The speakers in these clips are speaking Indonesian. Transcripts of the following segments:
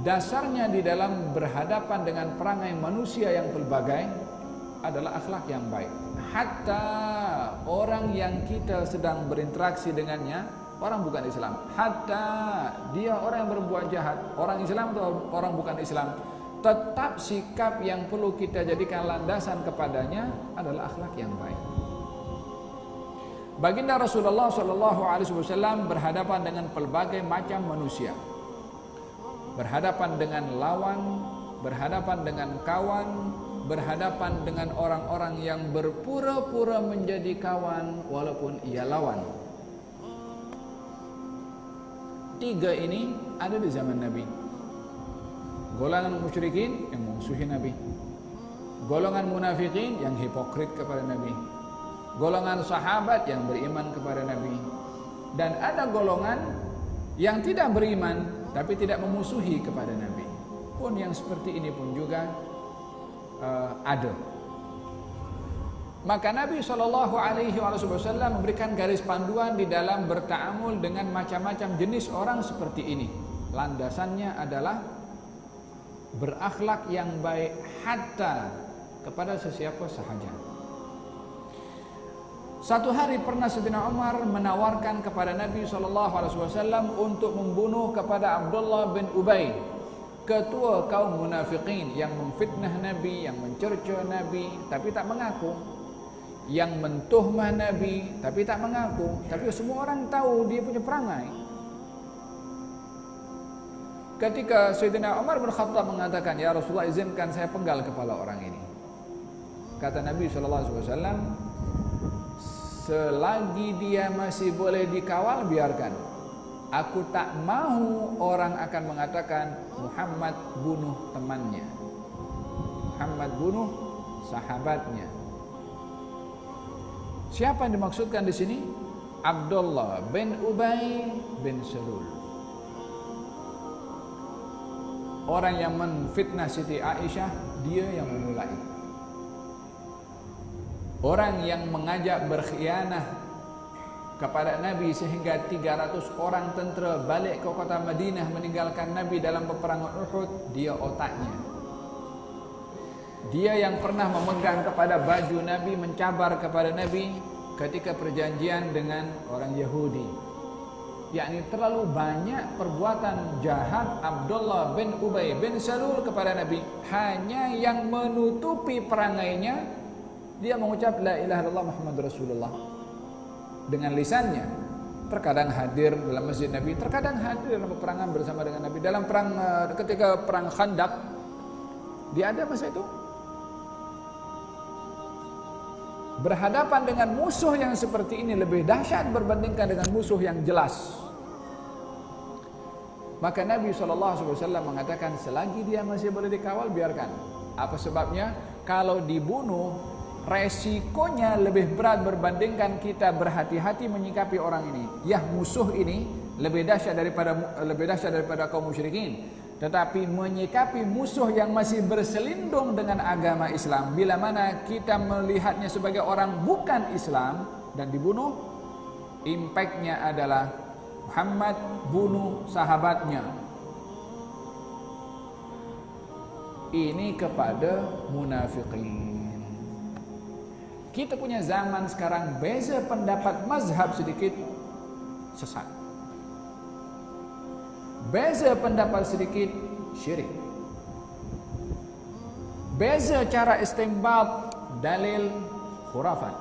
dasarnya di dalam berhadapan dengan perangai manusia yang pelbagai adalah akhlak yang baik. Hatta orang yang kita sedang berinteraksi dengannya, orang bukan Islam, hatta dia orang yang berbuat jahat, orang Islam atau orang bukan Islam, tetap sikap yang perlu kita jadikan landasan kepadanya adalah akhlak yang baik. Baginda Rasulullah SAW berhadapan dengan pelbagai macam manusia, berhadapan dengan lawan, berhadapan dengan kawan, berhadapan dengan orang-orang yang berpura-pura menjadi kawan walaupun ia lawan. Tiga ini ada di zaman Nabi. Golongan musyrikin yang memusuhi Nabi, golongan munafikin yang hipokrit kepada Nabi, golongan sahabat yang beriman kepada Nabi, dan ada golongan yang tidak beriman tapi tidak memusuhi kepada Nabi. Pun yang seperti ini pun juga ada. Maka Nabi SAW memberikan garis panduan di dalam bertaamul dengan macam-macam jenis orang seperti ini. Landasannya adalah berakhlak yang baik hatta kepada sesiapa sahaja. Satu hari pernah Sayyidina Umar menawarkan kepada Nabi SAW untuk membunuh kepada Abdullah bin Ubay, ketua kaum munafikin yang memfitnah Nabi, yang mencerca Nabi tapi tak mengaku, yang mentuhmah Nabi tapi tak mengaku, tapi semua orang tahu dia punya perangai. Ketika Sayyidina Umar bin Khattab mengatakan, "Ya Rasulullah, izinkan saya penggal kepala orang ini." Kata Nabi SAW, selagi dia masih boleh dikawal, biarkan. Aku tak mau orang akan mengatakan Muhammad bunuh temannya, Muhammad bunuh sahabatnya. Siapa yang dimaksudkan di sini? Abdullah bin Ubay bin Salul, orang yang menfitnah Siti Aisyah, dia yang memulai. Orang yang mengajak berkhianah kepada Nabi sehingga 300 orang tentera balik ke kota Madinah meninggalkan Nabi dalam peperangan Uhud, dia otaknya. Dia yang pernah memegang kepada baju Nabi, mencabar kepada Nabi ketika perjanjian dengan orang Yahudi. Yakni terlalu banyak perbuatan jahat Abdullah bin Ubay bin Salul kepada Nabi. Hanya yang menutupi perangainya, dia mengucap la ilaha illallah Muhammad Rasulullah dengan lisannya. Terkadang hadir dalam masjid Nabi, terkadang hadir dalam peperangan bersama dengan Nabi. Dalam perang ketika perang Khandaq, dia ada masa itu. Berhadapan dengan musuh yang seperti ini lebih dahsyat berbandingkan dengan musuh yang jelas. Maka Nabi SAW mengatakan, selagi dia masih boleh dikawal, biarkan. Apa sebabnya? Kalau dibunuh, resikonya lebih berat berbandingkan kita berhati-hati menyikapi orang ini. Ya, musuh ini lebih dahsyat daripada kaum musyrikin. Tetapi menyikapi musuh yang masih berselindung dengan agama Islam, bila mana kita melihatnya sebagai orang bukan Islam dan dibunuh, impactnya adalah Muhammad bunuh sahabatnya. Ini kepada munafikin. Kita punya zaman sekarang beza pendapat mazhab sedikit sesat, beza pendapat sedikit syirik, beza cara istinbat dalil khurafat.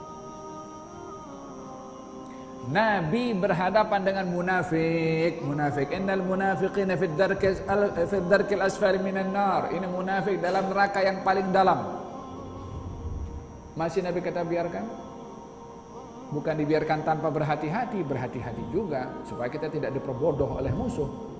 Nabi berhadapan dengan munafik. Innal munafiqina fi ad-darkil asfali minan nar. Ini munafik dalam neraka yang paling dalam. Masih Nabi kata biarkan? Bukan dibiarkan tanpa berhati-hati, berhati-hati juga supaya kita tidak diperbodoh oleh musuh.